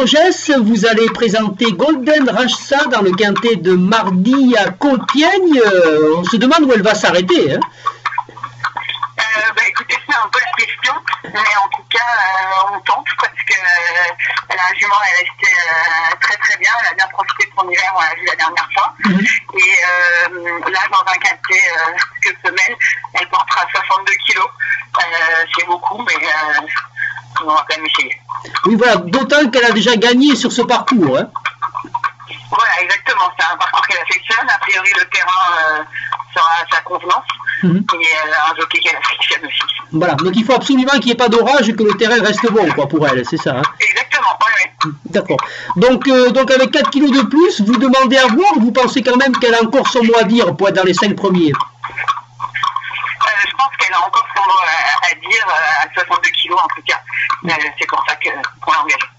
Angès, vous allez présenter Golden Rachsa dans le quintet de mardi à Compiègne. On se demande où elle va s'arrêter. Hein. Écoutez, c'est un peu la question, mais en tout cas, on tente parce que la jument est restée très très bien. Elle a bien profité de son hiver, on l'a vu la dernière fois. Et là, dans un quintet quelques semaines, elle portera 62 kilos. C'est beaucoup, mais on va quand même essayer. Oui, voilà, d'autant qu'elle a déjà gagné sur ce parcours. Hein. Voilà, exactement. C'est un parcours qu'elle affectionne. A priori, le terrain sera à sa convenance. Et un jockey qu'elle affectionne aussi. Voilà, donc il faut absolument qu'il n'y ait pas d'orage et que le terrain reste bon quoi, pour elle, c'est ça. Hein. Exactement, oui. D'accord. Donc avec 4 kilos de plus, vous demandez à voir, vous pensez quand même qu'elle a encore son mot à dire pour être dans les 5 premiers? Je pense qu'elle a encore son mot à dire à 62 kilos en tout cas. C'est pour ça qu'on l'engage.